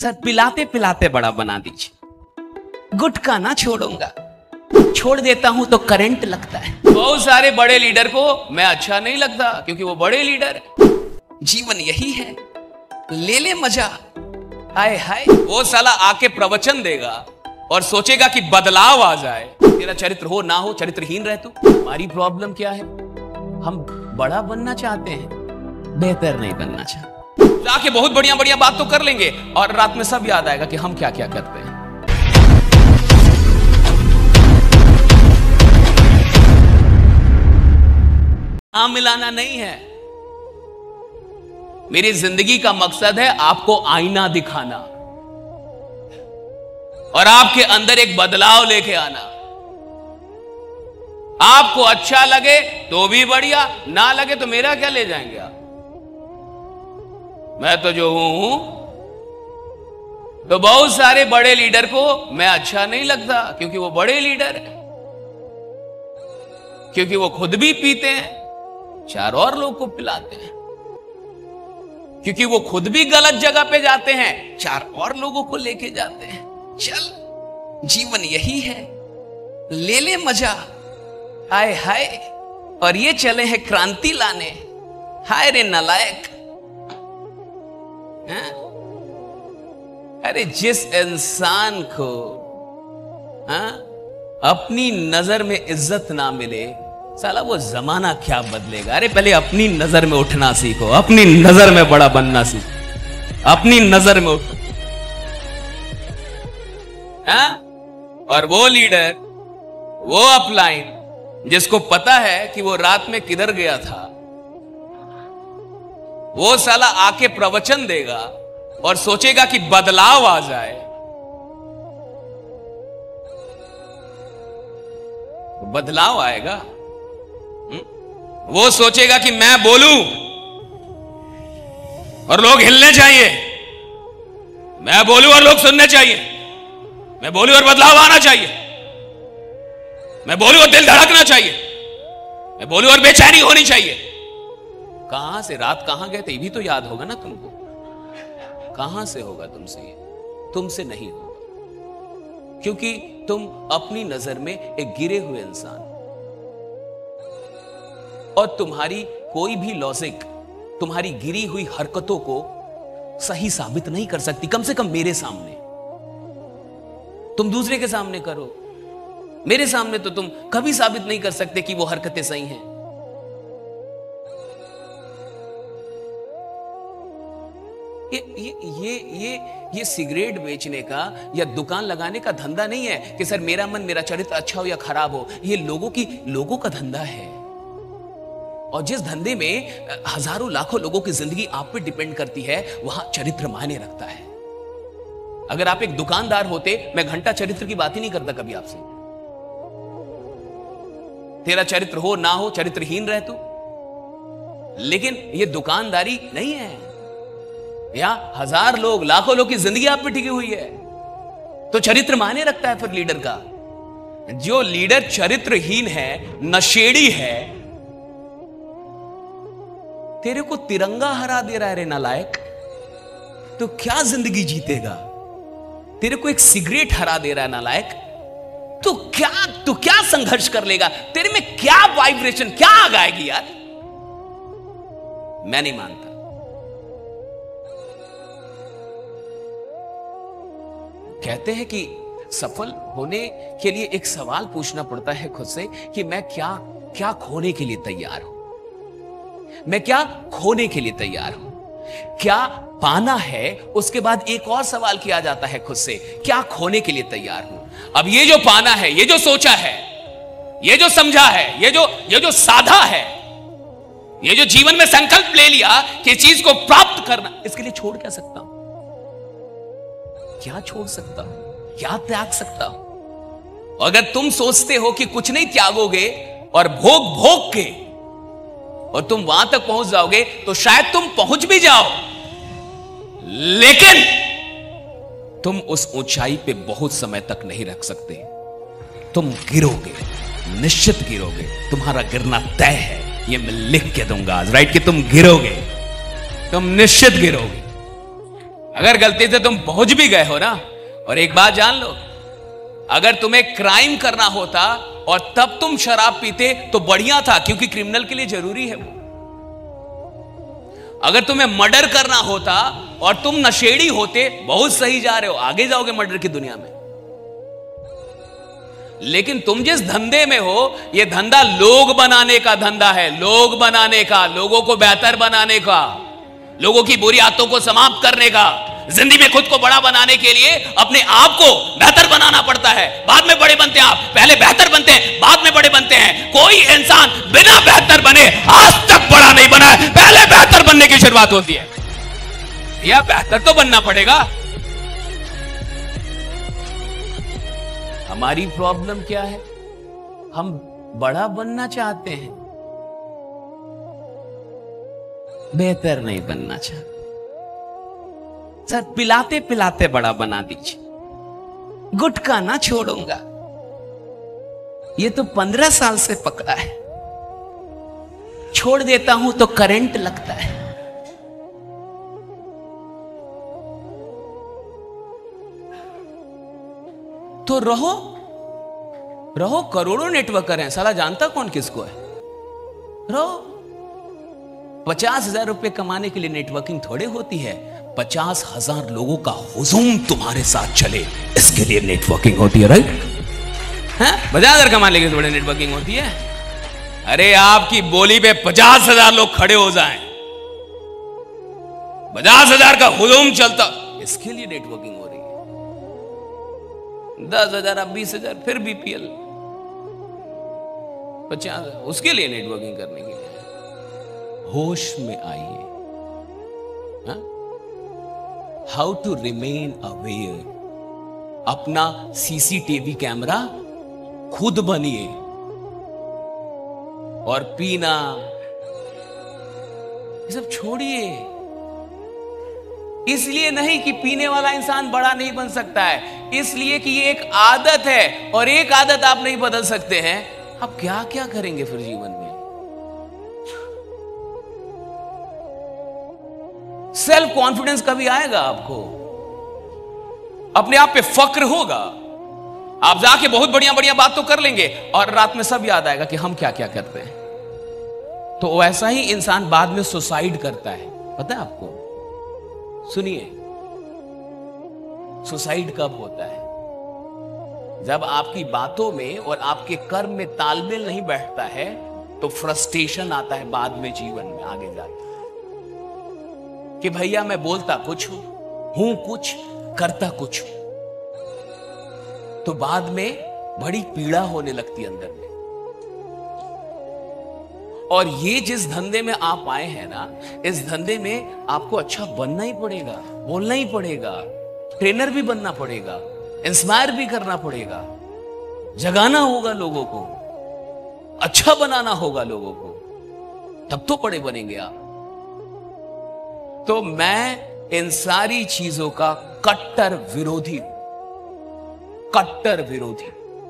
Sir पिलाते पिलाते बड़ा बना दीजिए। गुटखा ना छोड़ूंगा, छोड़ देता हूं तो करंट लगता है। बहुत सारे बड़े लीडर को मैं अच्छा नहीं लगता क्योंकि वो बड़े लीडर है। जीवन यही है, ले ले मजा। हाय हाय, वो साला आके प्रवचन देगा और सोचेगा कि बदलाव आ जाए। तेरा चरित्र हो ना हो, चरित्रहीन रह तू। हमारी प्रॉब्लम क्या है, हम बड़ा बनना चाहते हैं, बेहतर नहीं बनना चाहते। जाके बहुत बढ़िया बढ़िया बात तो कर लेंगे और रात में सब याद आएगा कि हम क्या क्या करते हैं। मिलाना नहीं है। मेरी जिंदगी का मकसद है आपको आईना दिखाना और आपके अंदर एक बदलाव लेके आना। आपको अच्छा लगे तो भी बढ़िया, ना लगे तो मेरा क्या ले जाएंगे आप। मैं तो जो हूं, तो बहुत सारे बड़े लीडर को मैं अच्छा नहीं लगता क्योंकि वो बड़े लीडर है, क्योंकि वो खुद भी पीते हैं, चार और लोग को पिलाते हैं, क्योंकि वो खुद भी गलत जगह पे जाते हैं, चार और लोगों को लेके जाते हैं। चल, जीवन यही है, ले ले मजा। हाय हाय, और ये चले हैं क्रांति लाने। हाय रे नालायक। अरे जिस इंसान को अपनी नजर में इज्जत ना मिले, साला वो जमाना क्या बदलेगा। अरे पहले अपनी नजर में उठना सीखो, अपनी नजर में बड़ा बनना सीखो, अपनी नजर में उठो। और वो लीडर, वो अपलाइन जिसको पता है कि वो रात में किधर गया था, वो साला आके प्रवचन देगा और सोचेगा कि बदलाव आ जाए। बदलाव आएगा। वो सोचेगा कि मैं बोलूं और लोग हिलने चाहिए, मैं बोलूं और लोग सुनने चाहिए, मैं बोलूं और बदलाव आना चाहिए, मैं बोलूं और दिल धड़कना चाहिए, मैं बोलूं और बेचैनी होनी चाहिए। कहां से, रात कहां गए थे ये भी तो याद होगा ना तुमको। कहां से होगा तुमसे, तुमसे नहीं होगा, क्योंकि तुम अपनी नजर में एक गिरे हुए इंसान, और तुम्हारी कोई भी लॉजिक तुम्हारी गिरी हुई हरकतों को सही साबित नहीं कर सकती। कम से कम मेरे सामने। तुम दूसरे के सामने करो, मेरे सामने तो तुम कभी साबित नहीं कर सकते कि वो हरकतें सही हैं। ये सिगरेट बेचने का या दुकान लगाने का धंधा नहीं है कि सर मेरा मन, मेरा चरित्र अच्छा हो या खराब हो। ये लोगों का धंधा है, और जिस धंधे में हजारों लाखों लोगों की जिंदगी आप पे डिपेंड करती है, वहां चरित्र मायने रखता है। अगर आप एक दुकानदार होते, मैं घंटा चरित्र की बात ही नहीं करता कभी आपसे। तेरा चरित्र हो ना हो, चरित्रहीन रह तू। लेकिन ये दुकानदारी नहीं है, यहां हजार लोग, लाखों लोग की जिंदगी आप पे टिकी हुई है, तो चरित्र मायने रखता है फिर लीडर का। जो लीडर चरित्रहीन है, नशेड़ी है, तेरे को तिरंगा हरा दे रहा है रे नालायक, तो क्या जिंदगी जीतेगा। तेरे को एक सिगरेट हरा दे रहा है नालायक, तो क्या संघर्ष कर लेगा। तेरे में क्या वाइब्रेशन, क्या आग आएगी यार। मैं नहीं मानता। कहते हैं कि सफल होने के लिए एक सवाल पूछना पड़ता है खुद से कि मैं क्या खोने के लिए तैयार हूं, मैं क्या खोने के लिए तैयार हूं, क्या पाना है। उसके बाद एक और सवाल किया जाता है खुद से, क्या खोने के लिए तैयार हूं। अब ये जो पाना है, ये जो सोचा है, ये जो समझा है, ये जो साधा है, ये जो जीवन में संकल्प ले लिया कि चीज को प्राप्त करना, इसके लिए छोड़ क्या सकता हूं, क्या छोड़ सकता हूं, क्या त्याग सकता हूं। अगर तुम सोचते हो कि कुछ नहीं त्यागोगे और भोग के और तुम वहां तक पहुंच जाओगे, तो शायद तुम पहुंच भी जाओ, लेकिन तुम उस ऊंचाई पे बहुत समय तक नहीं रख सकते। तुम गिरोगे, निश्चित गिरोगे, तुम्हारा गिरना तय है। ये मैं लिख के दूंगा आज, राइट, कि तुम गिरोगे, तुम निश्चित गिरोगे। अगर गलती से तुम पहुंच भी गए हो ना, और एक बात जान लो, अगर तुम्हें क्राइम करना होता और तब तुम शराब पीते तो बढ़िया था, क्योंकि क्रिमिनल के लिए जरूरी है वो। अगर तुम्हें मर्डर करना होता और तुम नशेड़ी होते, बहुत सही जा रहे हो, आगे जाओगे मर्डर की दुनिया में। लेकिन तुम जिस धंधे में हो, यह धंधा लोग बनाने का धंधा है, लोग बनाने का, लोगों को बेहतर बनाने का, लोगों की बुरी आदतों को समाप्त करने का। जिंदगी में खुद को बड़ा बनाने के लिए अपने आप को बेहतर बनाना पड़ता है, बाद में बड़े बनते हैं। आप पहले बेहतर बनते हैं, बाद में बड़े बनते हैं। कोई इंसान बिना बेहतर बने आज तक बड़ा नहीं बना है, पहले बेहतर बनने की शुरुआत होती है। या बेहतर तो बनना पड़ेगा। हमारी प्रॉब्लम क्या है? हम बड़ा बनना चाहते हैं, बेहतर नहीं बनना चाहते। सर पिलाते पिलाते बड़ा बना दीजिए, गुटखा ना छोड़ूंगा, ये तो 15 साल से पकड़ा है, छोड़ देता हूं तो करंट लगता है। तो रहो रहो, करोड़ों नेटवर्कर हैं, साला जानता कौन किसको है। रहो। 50,000 रुपए कमाने के लिए नेटवर्किंग थोड़े होती है, 50,000 लोगों का हुजूम तुम्हारे साथ चले, इसके लिए नेटवर्किंग होती है। राइट? 50,000 कमाने के लिए थोड़े नेटवर्किंग होती है। अरे आपकी बोली पे 50,000 लोग खड़े हो जाएं, 50,000 का हुजूम चलता, इसके लिए नेटवर्किंग हो रही है। 10,000 अब 20,000, फिर बीपीएल 50, उसके लिए नेटवर्किंग करने के लिए। होश में आइए। How to remain aware. अपना सीसीटीवी कैमरा खुद बनिए। और पीना ये सब छोड़िए। इसलिए नहीं कि पीने वाला इंसान बड़ा नहीं बन सकता है, इसलिए कि ये एक आदत है, और एक आदत आप नहीं बदल सकते हैं। आप क्या क्या करेंगे फिर जीवन में? सेल्फ कॉन्फिडेंस कभी आएगा आपको? अपने आप पे फक्र होगा। आप जाके बहुत बढ़िया बढ़िया बात तो कर लेंगे, और रात में सब याद आएगा कि हम क्या क्या करते हैं। तो वैसा ही इंसान बाद में सुसाइड करता है। पता है आपको? सुनिए, सुसाइड कब होता है? जब आपकी बातों में और आपके कर्म में तालमेल नहीं बैठता है, तो फ्रस्ट्रेशन आता है बाद में जीवन में आगे जाके, कि भैया मैं बोलता कुछ हूं कुछ, करता कुछ हूं। तो बाद में बड़ी पीड़ा होने लगती अंदर में। और ये जिस धंधे में आप आए हैं ना, इस धंधे में आपको अच्छा बनना ही पड़ेगा, बोलना ही पड़ेगा, ट्रेनर भी बनना पड़ेगा, इंस्पायर भी करना पड़ेगा, जगाना होगा लोगों को, अच्छा बनाना होगा लोगों को, तब तो बड़े बनेंगे आप। तो मैं इन सारी चीजों का कट्टर विरोधी हूं, कट्टर विरोधी।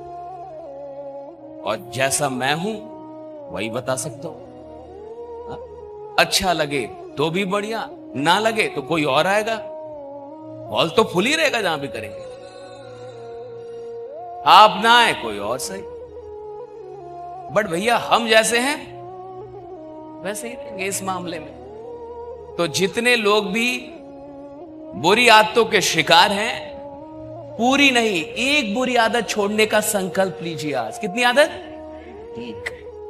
और जैसा मैं हूं वही बता सकता हूं। अच्छा लगे तो भी बढ़िया, ना लगे तो कोई और आएगा, हॉल तो फुल ही रहेगा जहां भी करेंगे। आप ना आए कोई और सही, बट भैया हम जैसे हैं वैसे ही रहेंगे इस मामले में। तो जितने लोग भी बुरी आदतों के शिकार हैं, पूरी नहीं, एक बुरी आदत छोड़ने का संकल्प लीजिए आज। कितनी आदत? एक।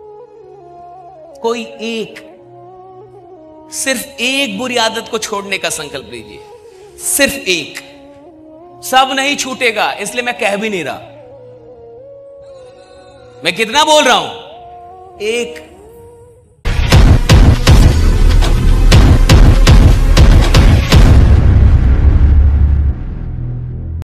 कोई एक, सिर्फ एक बुरी आदत को छोड़ने का संकल्प लीजिए, सिर्फ एक। सब नहीं छूटेगा, इसलिए मैं कह भी नहीं रहा। मैं कितना बोल रहा हूं? एक।